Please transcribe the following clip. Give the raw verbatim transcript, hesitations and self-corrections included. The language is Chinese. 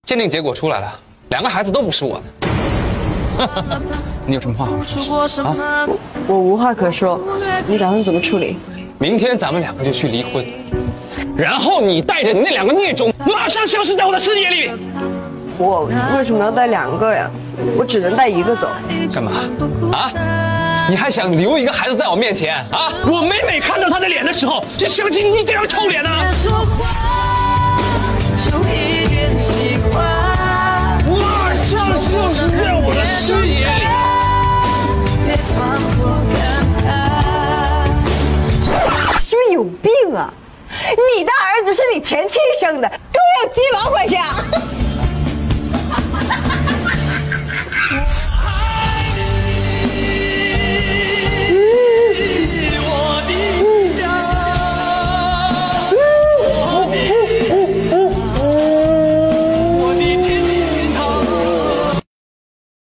鉴定结果出来了，两个孩子都不是我的。你有什么话好说啊？ 我无话可说，你打算怎么处理？ 明天咱们两个就去离婚，然后你带着你那两个孽种马上消失在我的视野里。 我为什么要带两个呀？我只能带一个走。 干嘛？啊？你还想留一个孩子在我面前啊？我每每看到他的脸的时候，就想起你这张臭脸啊！马上消失在我的视野里。 是不是有病啊？你的儿子是你前妻生的，跟我有鸡毛关系啊？